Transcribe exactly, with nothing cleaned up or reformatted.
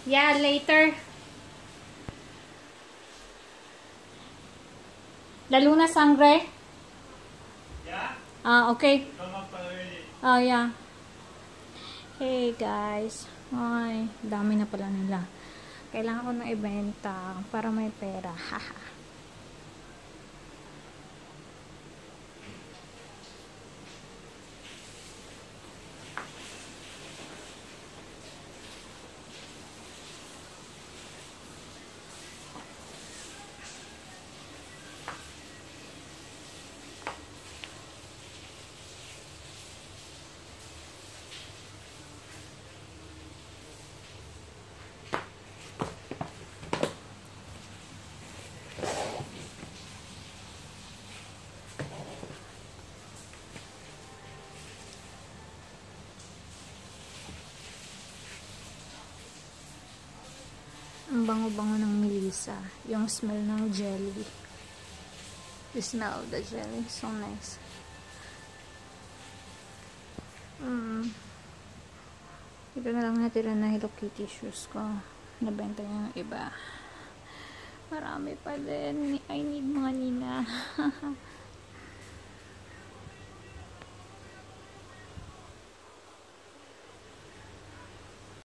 Yeah, later. Lalo na sangre? Yeah? Ah, okay. Come up already. Oh, yeah. Hey, guys. Ay, dami na pala nila. Kailangan ko na ibenta para may pera. Haha. Ang bango-bango ng Melissa. Yung smell ng jelly. The smell of the jelly. So nice. Mm. Ito na lang natira na Hello Kitty shoes ko. Nabenta niya ng iba. Marami pa din. I need money na.